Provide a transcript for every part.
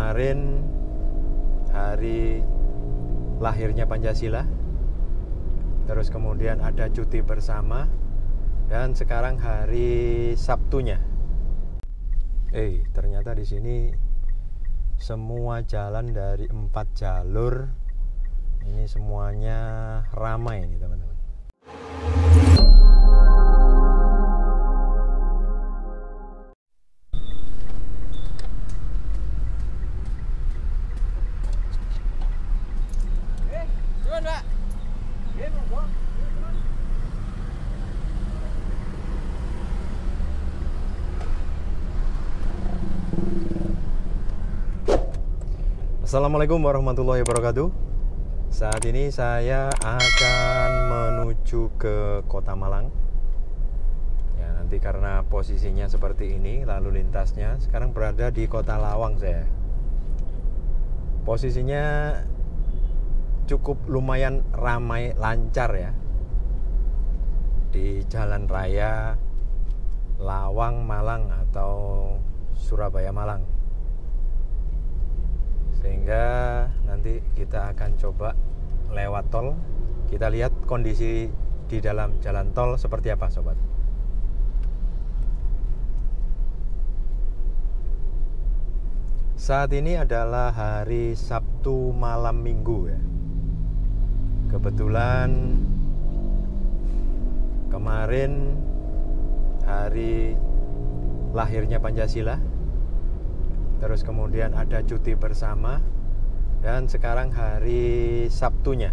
Kemarin hari lahirnya Pancasila, terus kemudian ada cuti bersama, dan sekarang hari Sabtunya. Ternyata di sini semua jalan dari 4 jalur ini semuanya ramai nih teman-teman. Assalamualaikum warahmatullahi wabarakatuh. Saat ini saya akan menuju ke Kota Malang. Ya, nanti karena posisinya seperti ini, lalu lintasnya sekarang berada di Kota Lawang saya. Posisinya cukup lumayan ramai, lancar ya. Di jalan raya Lawang Malang atau Surabaya Malang. Sehingga nanti kita akan coba lewat tol. Kita lihat kondisi di dalam jalan tol seperti apa, sobat. Saat ini adalah hari Sabtu malam Minggu ya. Kebetulan kemarin hari lahirnya Pancasila, terus kemudian ada cuti bersama, dan sekarang hari Sabtunya.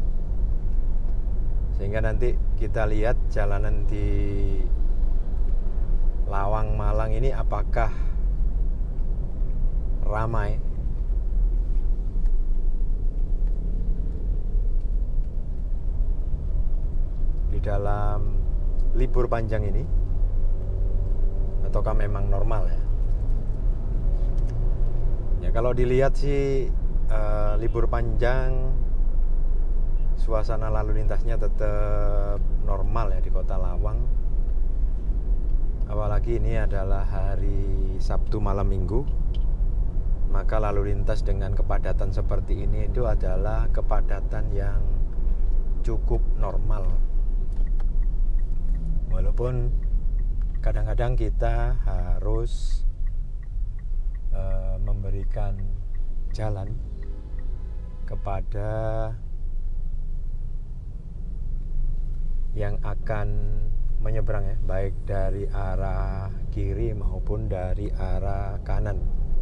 Sehingga nanti kita lihat jalanan di Lawang Malang ini apakah ramai. Di dalam libur panjang ini ataukah memang normal ya? Ya, kalau dilihat sih libur panjang, suasana lalu lintasnya tetap normal ya di Kota Lawang. Apalagi ini adalah hari Sabtu malam Minggu, maka lalu lintas dengan kepadatan seperti ini itu adalah kepadatan yang cukup normal. Walaupun kadang-kadang kita harus memberikan jalan kepada yang akan menyeberang ya, baik dari arah kiri maupun dari arah kanan.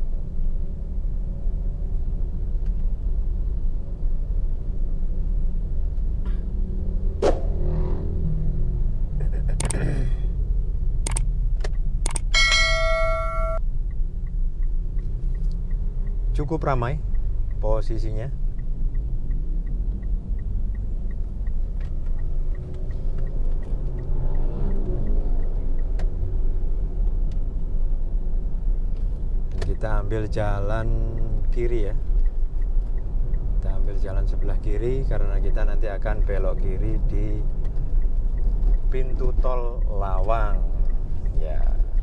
Cukup ramai posisinya. Kita ambil jalan kiri ya. Kita ambil jalan sebelah kiri karena kita nanti akan belok kiri di pintu tol Lawang. Ya.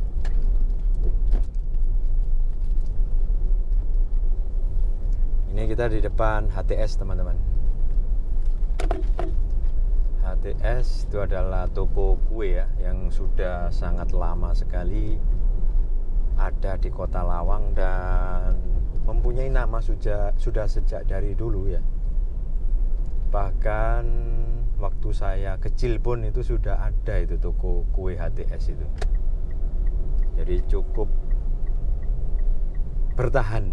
Ini kita di depan HTS teman-teman. HTS itu adalah toko kue ya, yang sudah sangat lama sekali ada di Kota Lawang dan mempunyai nama sudah sejak dari dulu ya. Bahkan waktu saya kecil pun itu sudah ada itu toko kue HTS itu. Jadi cukup bertahan.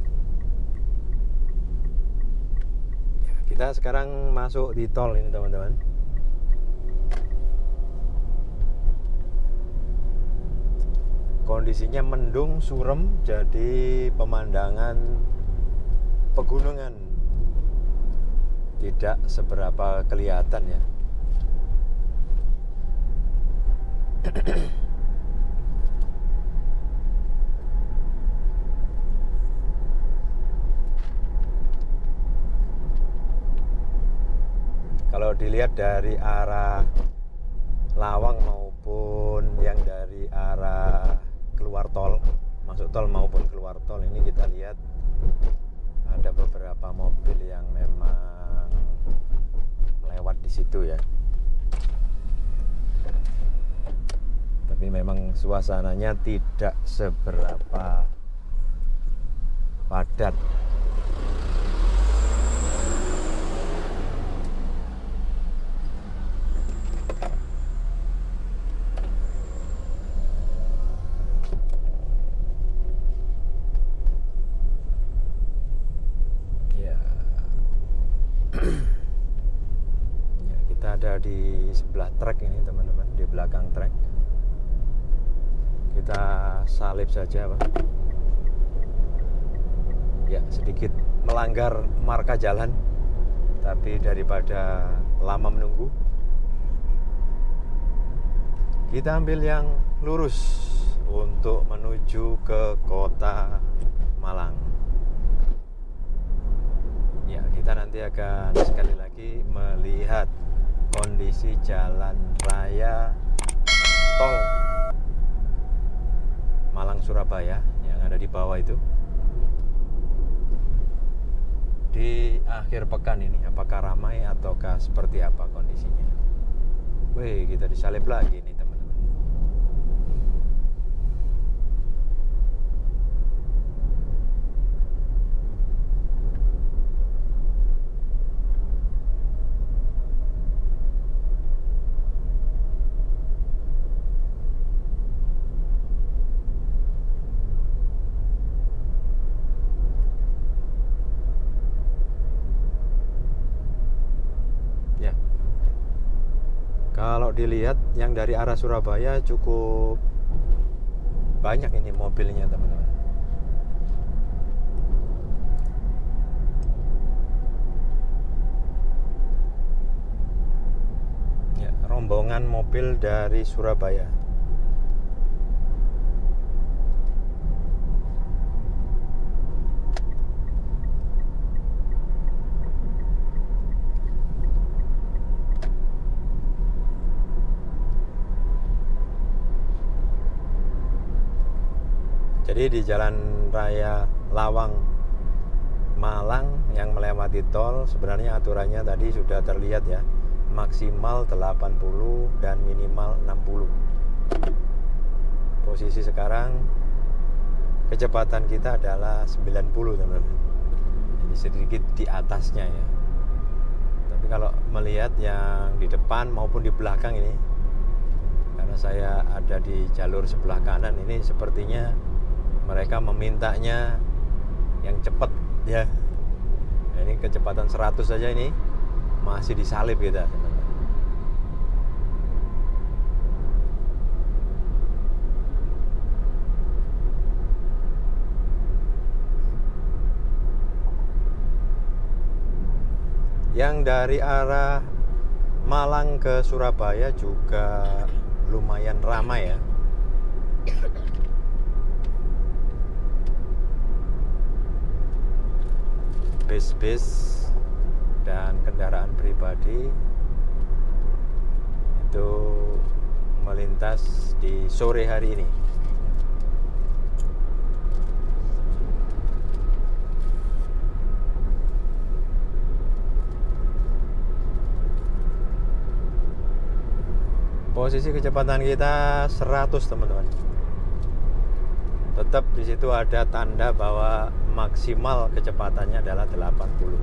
Kita sekarang masuk di tol ini teman-teman. Kondisinya mendung, surem, jadi pemandangan pegunungan tidak seberapa kelihatan ya. Kalau dilihat dari arah Lawang maupun yang dari arah keluar tol masuk tol maupun keluar tol. Ini kita lihat ada beberapa mobil yang memang melewat di situ ya. Tapi memang suasananya tidak seberapa padat. Ada di sebelah trek ini teman-teman, di belakang trek. Kita salip saja Pak. Ya, sedikit melanggar marka jalan, tapi daripada lama menunggu, kita ambil yang lurus untuk menuju ke kota Malang. Ya, kita nanti akan sekali lagi melihat kondisi jalan raya tol Malang Surabaya yang ada di bawah itu di akhir pekan ini, apakah ramai ataukah seperti apa kondisinya. Wih, kita disalip lagi nih teman-teman. Kalau dilihat yang dari arah Surabaya cukup banyak ini mobilnya teman-teman. Ya, rombongan mobil dari Surabaya. Jadi di jalan raya Lawang Malang yang melewati tol sebenarnya aturannya tadi sudah terlihat ya, maksimal 80 dan minimal 60. Posisi sekarang kecepatan kita adalah 90 teman-teman. Jadi sedikit di atasnya ya. Tapi kalau melihat yang di depan maupun di belakang ini, karena saya ada di jalur sebelah kanan ini, sepertinya mereka memintanya yang cepat ya. Nah, ini kecepatan 100 saja ini masih disalip kita teman-teman. Yang dari arah Malang ke Surabaya juga lumayan ramai ya. Bis-bis dan kendaraan pribadi itu melintas di sore hari ini. Posisi kecepatan kita 100 teman-teman. Tetap di situ ada tanda bahwa maksimal kecepatannya adalah 80.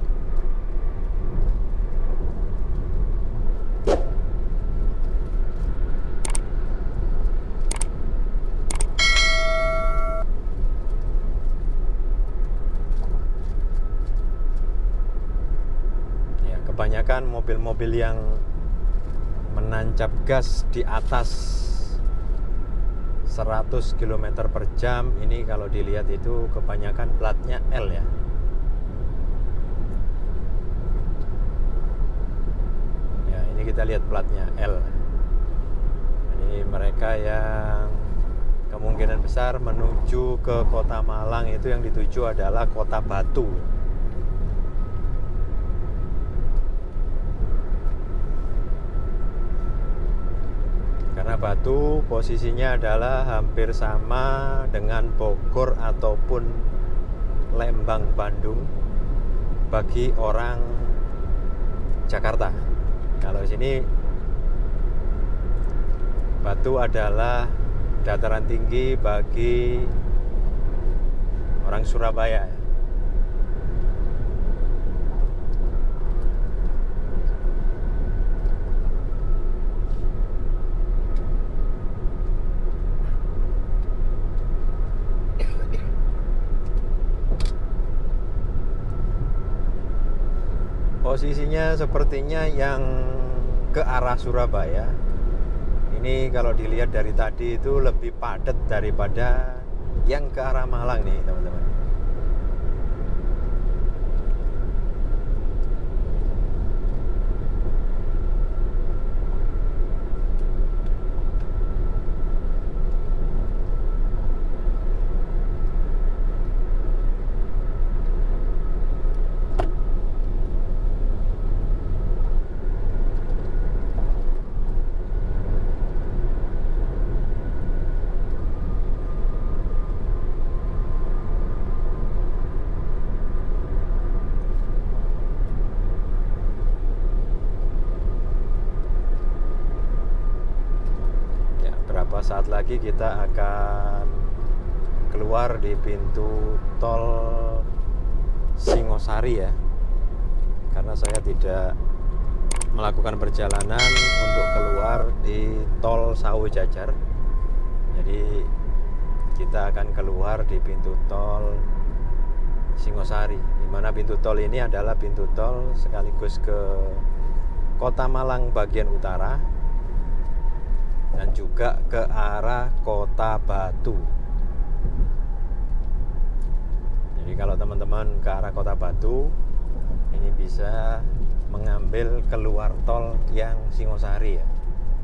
Ya, kebanyakan mobil-mobil yang menancap gas di atas 100 km per jam ini, kalau dilihat itu kebanyakan platnya L ya. Ya, ini kita lihat platnya L. Ini mereka yang kemungkinan besar menuju ke kota Malang, itu yang dituju adalah kota Batu. Karena Batu posisinya adalah hampir sama dengan Bogor ataupun Lembang, Bandung bagi orang Jakarta. Kalau sini Batu adalah dataran tinggi bagi orang Surabaya. Posisinya sepertinya yang ke arah Surabaya ini kalau dilihat dari tadi itu lebih padat daripada yang ke arah Malang nih teman-teman. Saat lagi kita akan keluar di pintu tol Singosari ya, karena saya tidak melakukan perjalanan untuk keluar di tol Sawo Jajar. Jadi kita akan keluar di pintu tol Singosari, di mana pintu tol ini adalah pintu tol sekaligus ke Kota Malang bagian utara dan juga ke arah Kota Batu. Jadi kalau teman-teman ke arah Kota Batu ini bisa mengambil keluar tol yang Singosari ya.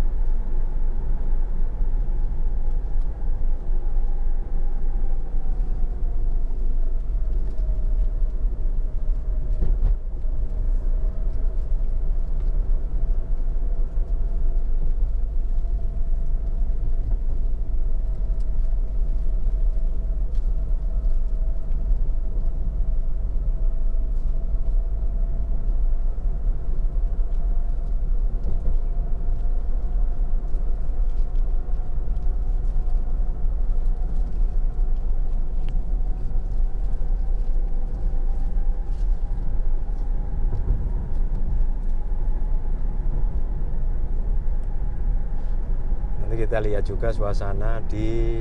Kita lihat juga suasana di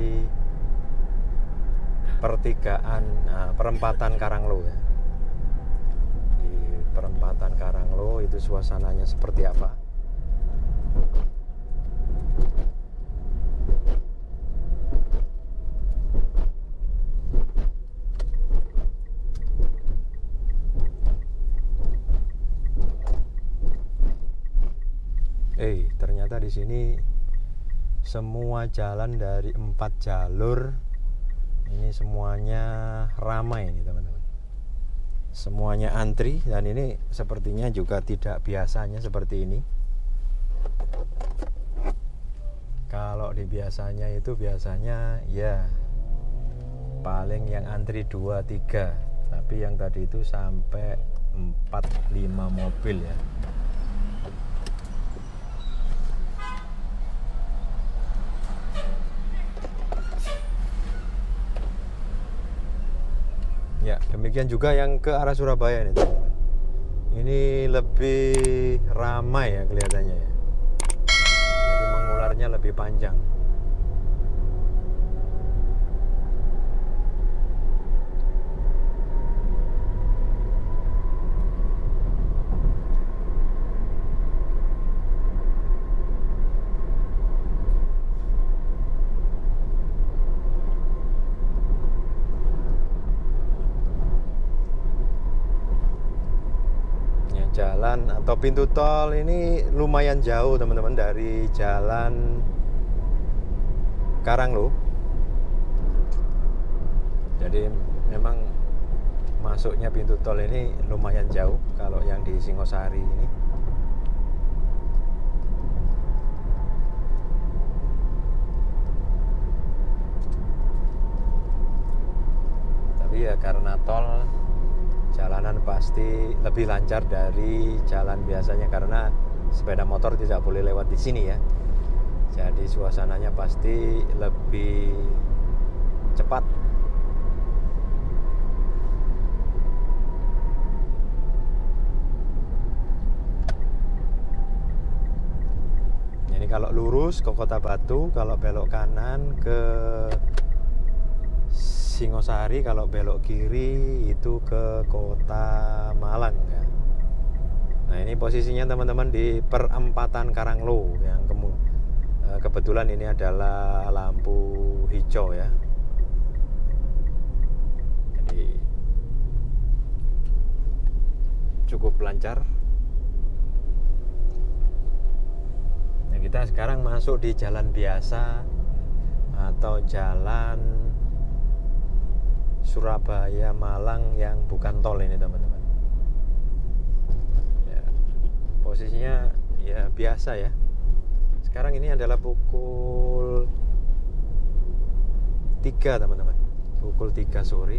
pertigaan perempatan Karanglo ya. Di perempatan Karanglo itu suasananya seperti apa? Ternyata di sini semua jalan dari 4 jalur ini semuanya ramai nih teman-teman, semuanya antri, dan ini sepertinya juga tidak biasanya seperti ini. Kalau di biasanya itu biasanya ya paling yang antri 2-3, tapi yang tadi itu sampai 4-5 mobil ya. Ya, demikian juga yang ke arah Surabaya ini teman-teman. Ini lebih ramai ya kelihatannya ya. Jadi mengularnya lebih panjang. Jalan atau pintu tol ini lumayan jauh teman-teman dari jalan Karanglo. Jadi memang masuknya pintu tol ini lumayan jauh kalau yang di Singosari ini. Tapi ya karena tol, jalanan pasti lebih lancar dari jalan biasanya karena sepeda motor tidak boleh lewat di sini ya. Jadi suasananya pasti lebih cepat. Jadi kalau lurus ke Kota Batu, kalau belok kanan ke Singosari, kalau belok kiri itu ke Kota Malang ya. Nah ini posisinya teman-teman di perempatan Karanglo yang kebetulan ini adalah lampu hijau ya. Jadi cukup lancar. Nah, kita sekarang masuk di jalan biasa atau jalan Surabaya Malang yang bukan tol ini teman-teman. Ya, posisinya ya biasa ya. Sekarang ini adalah pukul 3 teman-teman. Pukul 3 sore.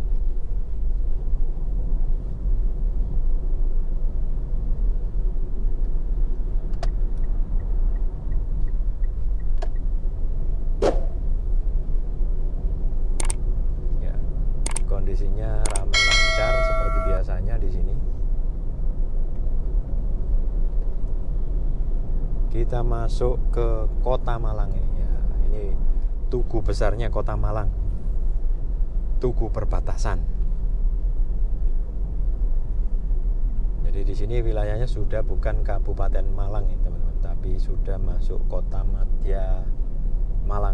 Ya, kondisinya ramai lancar seperti biasanya di sini. Kita masuk ke Kota Malang ini ya. Ini tugu besarnya Kota Malang. Tugu perbatasan. Jadi di sini wilayahnya sudah bukan Kabupaten Malang ya teman-teman, tapi sudah masuk Kota Madya Malang.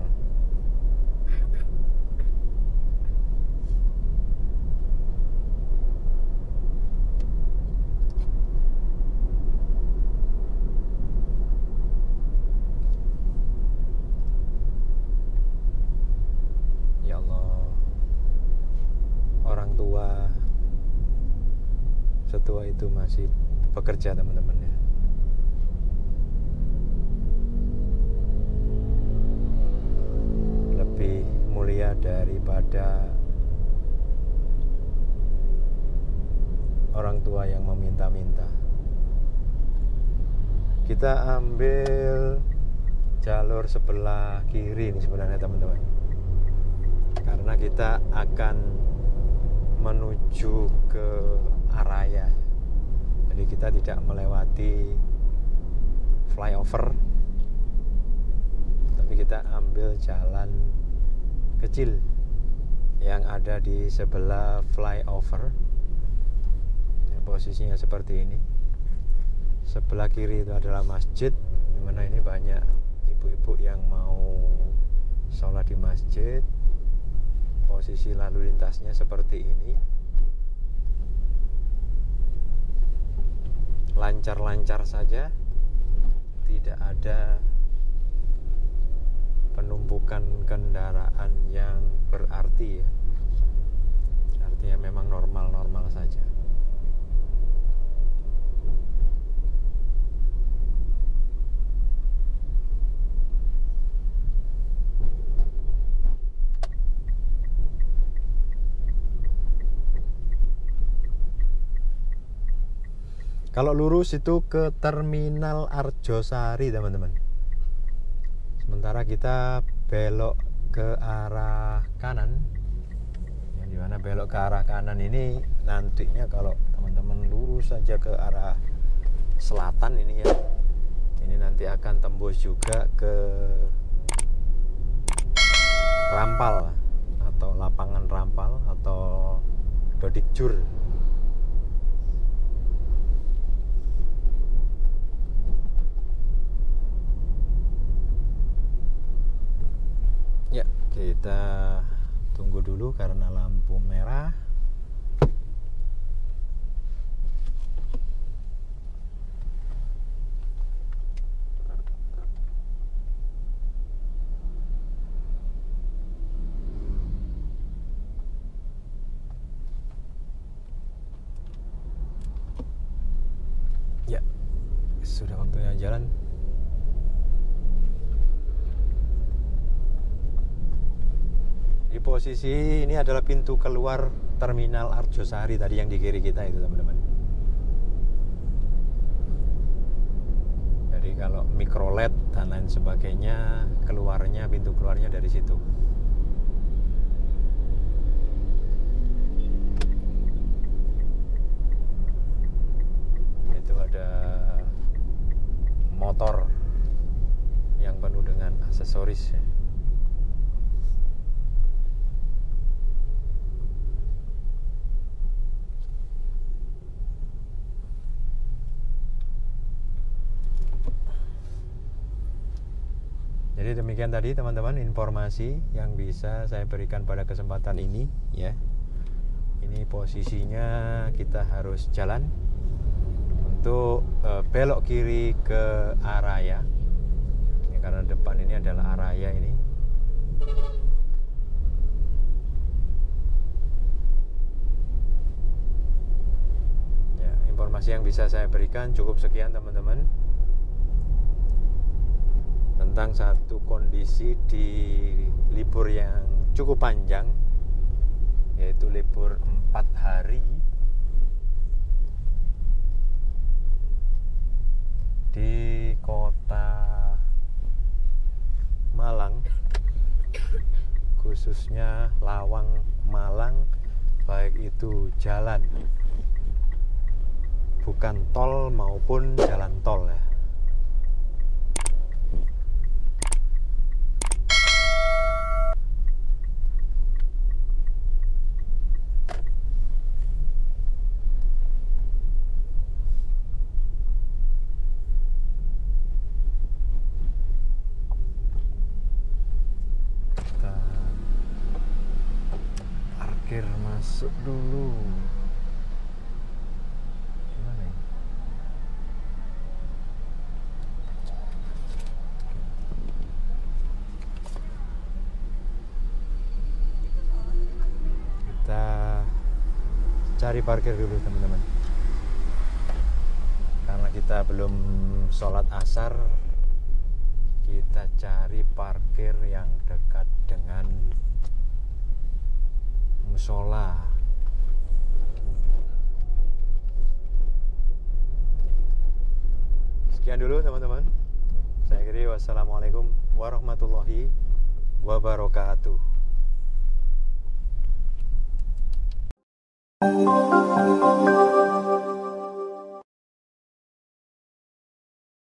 Setua itu masih bekerja teman-teman ya. Lebih mulia daripada orang tua yang meminta-minta. Kita ambil jalur sebelah kiri ini sebenarnya teman-teman, karena kita akan menuju ke Araya. Jadi kita tidak melewati flyover, tapi kita ambil jalan kecil yang ada di sebelah flyover. Ya, posisinya seperti ini. Sebelah kiri itu adalah masjid, dimana ini banyak ibu-ibu yang mau sholat di masjid. Posisi lalu lintasnya seperti ini, lancar-lancar saja, tidak ada penumpukan kendaraan yang berarti ya. Artinya memang normal-normal saja. Kalau lurus itu ke Terminal Arjosari teman-teman. Sementara kita belok ke arah kanan. Yang dimana belok ke arah kanan ini nantinya kalau teman-teman lurus saja ke arah selatan ini ya, ini nanti akan tembus juga ke Rampal atau lapangan Rampal atau Dodikjur. Ya, kita tunggu dulu karena lampu merah. Ya, sudah waktunya jalan. Di posisi ini adalah pintu keluar terminal Arjosari tadi yang di kiri kita itu, teman-teman. Jadi kalau mikrolet dan lain sebagainya, keluarnya, pintu keluarnya dari situ. Itu ada motor yang penuh dengan aksesoris. Jadi demikian tadi teman-teman informasi yang bisa saya berikan pada kesempatan ini ya. Ini posisinya kita harus jalan untuk belok kiri ke Araya. Ya, karena depan ini adalah Araya ini. Ya, informasi yang bisa saya berikan cukup sekian teman-teman. Tentang satu kondisi di libur yang cukup panjang, yaitu libur 4 hari di kota Malang, khususnya Lawang Malang, baik itu jalan bukan tol maupun jalan tol ya. Masuk dulu. Gimana ini? Kita cari parkir dulu teman-teman. Karena kita belum sholat asar, kita cari parkir yang dekat dengan musola. Sekian dulu teman-teman. Saya akhiri, wassalamualaikum warahmatullahi wabarakatuh.